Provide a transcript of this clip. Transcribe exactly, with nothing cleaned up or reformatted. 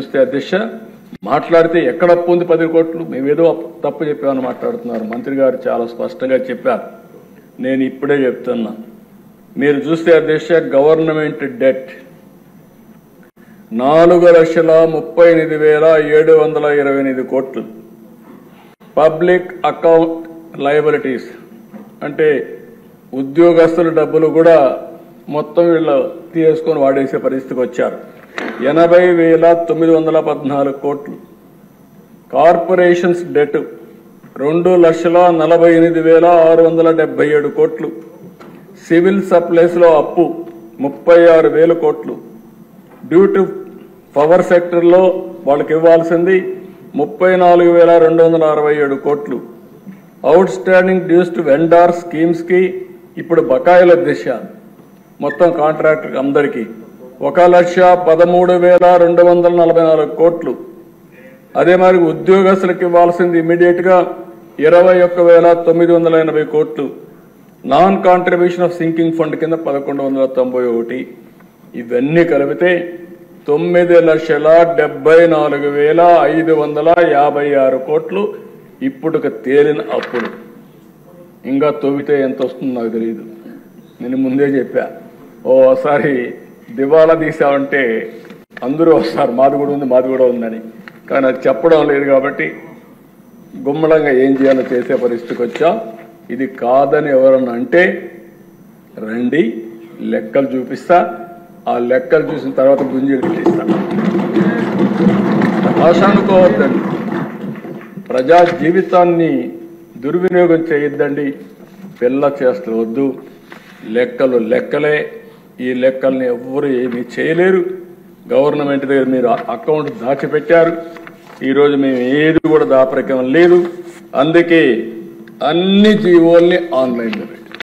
చూస్తే అధ్యక్ష మాట్లాడితే ఎక్కడ అప్పు ఉంది పది కోట్లు మేమేదో తప్పు చెప్పామని మాట్లాడుతున్నారు. మంత్రి గారు చాలా స్పష్టంగా చెప్పారు. నేను ఇప్పుడే చెప్తున్నా, మీరు చూస్తే అధ్యక్ష గవర్నమెంట్ డెట్ నాలుగు లక్షల ముప్పై ఎనిమిది వేల ఏడు వందల ఇరవై ఎనిమిది కోట్లు. పబ్లిక్ అకౌంట్ లయబిలిటీస్ అంటే ఉద్యోగస్తుల డబ్బులు కూడా మొత్తం వీళ్ళు తీసుకొని వాడేసే పరిస్థితికి వచ్చారు. ఎనభై వేల తొమ్మిది వందల పద్నాలుగు కోట్లు. కార్పొరేషన్స్ డెట్ రెండు లక్షల నలభై ఎనిమిది వేల ఆరు వందల డెబ్బై ఏడు కోట్లు. సివిల్ సప్లైస్ లో అప్పు ముప్పై ఆరు వేల కోట్లు. డ్యూ టు పవర్ సెక్టర్ లో వాళ్ళకి ఇవ్వాల్సింది ముప్పై నాలుగు వేల రెండు వందల అరవై ఏడు కోట్లు. Outstanding dues to vendor schemes కి ఇప్పుడు బకాయిల దిశ మొత్తం కాంట్రాక్టర్ అందరికీ ఒక లక్ష పదమూడు వేల రెండు వందల నలభై నాలుగు కోట్లు. అదే మరి ఉద్యోగస్తులకు ఇవ్వాల్సింది ఇమీడియట్ గా ఇరవై ఒక్క వేల తొమ్మిది వందల ఎనభై కోట్లు. Non contribution of sinking fund కింద పదకొండు వందల తొంభై ఒకటి. ఇవన్నీ కలిపితే తొమ్మిది లక్షల డెబ్బై నాలుగు వేల ఐదు వందల యాభై ఆరు కోట్లు ఇప్పుడు తేలిన అప్పులు. ఇంకా తొవ్వితే ఎంత వస్తుందో నాకు తెలియదు. నేను ముందే చెప్పా, ఓసారి దివాలా తీసామంటే అందరూ వస్తారు, మాది కూడా ఉంది మాది కూడా ఉందని. కానీ అది చెప్పడం లేదు కాబట్టి గుమ్మడంగా ఏం చేయాలో చేసే పరిస్థితికి వచ్చా. ఇది కాదని ఎవరన్నా అంటే రండి, లెక్కలు చూపిస్తా. ఆ లెక్కలు చూసిన తర్వాత గుంజీలు పెట్టిస్తా. ఆశ అనుకోవద్దండి, ప్రజా జీవితాన్ని దుర్వినియోగం చేయొద్దండి. పిల్ల చేస్తూ వద్దు. లెక్కలు లెక్కలే. ఈ లెక్కల్ని ఎవ్వరు ఏమీ చేయలేరు. గవర్నమెంట్ దగ్గర మీరు అకౌంట్ దాచిపెట్టారు. ఈరోజు మేము ఏది కూడా దాపరికం లేదు. అందుకే అన్ని జీవోల్ని ఆన్లైన్లో